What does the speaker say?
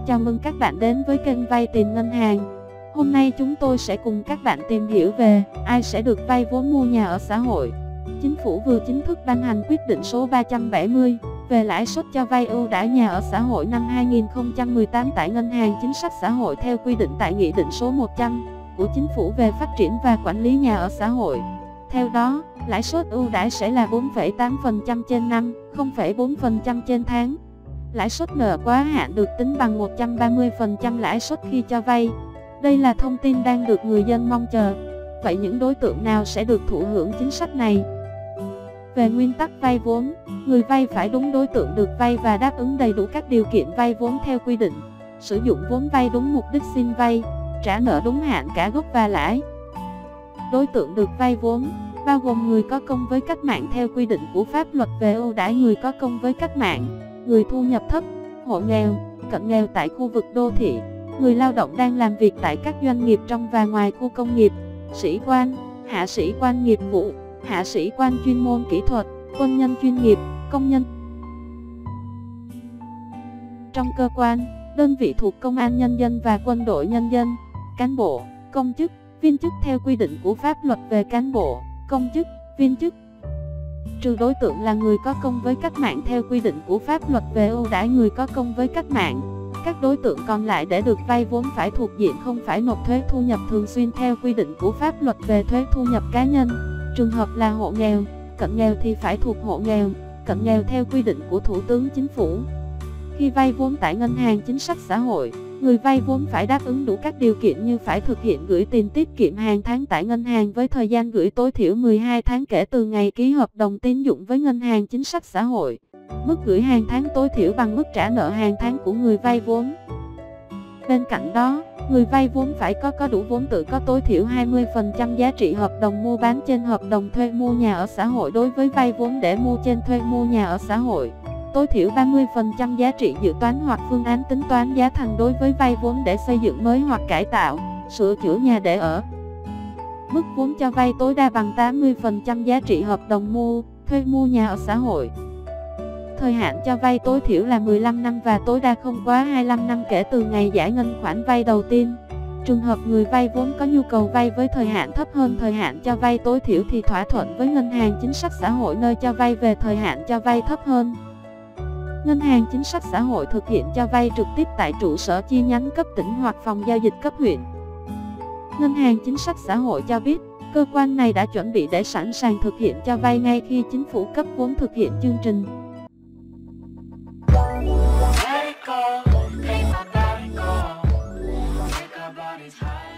Chào mừng các bạn đến với kênh Vay Tiền Ngân hàng. Hôm nay chúng tôi sẽ cùng các bạn tìm hiểu về ai sẽ được vay vốn mua nhà ở xã hội. Chính phủ vừa chính thức ban hành quyết định số 370 về lãi suất cho vay ưu đãi nhà ở xã hội năm 2018 tại Ngân hàng Chính sách Xã hội theo quy định tại Nghị định số 100 của Chính phủ về phát triển và quản lý nhà ở xã hội. Theo đó, lãi suất ưu đãi sẽ là 4,8% trên năm, 0,4% trên tháng. Lãi suất nợ quá hạn được tính bằng 130% lãi suất khi cho vay. Đây là thông tin đang được người dân mong chờ. Vậy những đối tượng nào sẽ được thụ hưởng chính sách này? Về nguyên tắc vay vốn, người vay phải đúng đối tượng được vay và đáp ứng đầy đủ các điều kiện vay vốn theo quy định. Sử dụng vốn vay đúng mục đích xin vay, trả nợ đúng hạn cả gốc và lãi. Đối tượng được vay vốn bao gồm người có công với cách mạng theo quy định của pháp luật về ưu đãi người có công với cách mạng, người thu nhập thấp, hộ nghèo, cận nghèo tại khu vực đô thị, người lao động đang làm việc tại các doanh nghiệp trong và ngoài khu công nghiệp, sĩ quan, hạ sĩ quan nghiệp vụ, hạ sĩ quan chuyên môn kỹ thuật, quân nhân chuyên nghiệp, công nhân trong cơ quan, đơn vị thuộc Công an Nhân dân và Quân đội Nhân dân, cán bộ, công chức, viên chức theo quy định của pháp luật về cán bộ, công chức, viên chức. Trừ đối tượng là người có công với cách mạng theo quy định của pháp luật về ưu đãi người có công với cách mạng. Các đối tượng còn lại để được vay vốn phải thuộc diện không phải nộp thuế thu nhập thường xuyên theo quy định của pháp luật về thuế thu nhập cá nhân. Trường hợp là hộ nghèo, cận nghèo thì phải thuộc hộ nghèo, cận nghèo theo quy định của Thủ tướng Chính phủ. Khi vay vốn tại Ngân hàng Chính sách Xã hội, người vay vốn phải đáp ứng đủ các điều kiện như phải thực hiện gửi tiền tiết kiệm hàng tháng tại ngân hàng với thời gian gửi tối thiểu 12 tháng kể từ ngày ký hợp đồng tín dụng với Ngân hàng Chính sách Xã hội. Mức gửi hàng tháng tối thiểu bằng mức trả nợ hàng tháng của người vay vốn. Bên cạnh đó, người vay vốn phải có đủ vốn tự có tối thiểu 20% giá trị hợp đồng mua bán trên hợp đồng thuê mua nhà ở xã hội đối với vay vốn để mua trên thuê mua nhà ở xã hội. Tối thiểu 30% giá trị dự toán hoặc phương án tính toán giá thành đối với vay vốn để xây dựng mới hoặc cải tạo, sửa chữa nhà để ở. Mức vốn cho vay tối đa bằng 80% giá trị hợp đồng mua, thuê mua nhà ở xã hội. Thời hạn cho vay tối thiểu là 15 năm và tối đa không quá 25 năm kể từ ngày giải ngân khoản vay đầu tiên. Trường hợp người vay vốn có nhu cầu vay với thời hạn thấp hơn thời hạn cho vay tối thiểu thì thỏa thuận với Ngân hàng Chính sách Xã hội nơi cho vay về thời hạn cho vay thấp hơn. Ngân hàng Chính sách Xã hội thực hiện cho vay trực tiếp tại trụ sở chi nhánh cấp tỉnh hoặc phòng giao dịch cấp huyện. Ngân hàng Chính sách Xã hội cho biết, cơ quan này đã chuẩn bị để sẵn sàng thực hiện cho vay ngay khi chính phủ cấp vốn thực hiện chương trình. Let it go, make my body go, make our bodies high.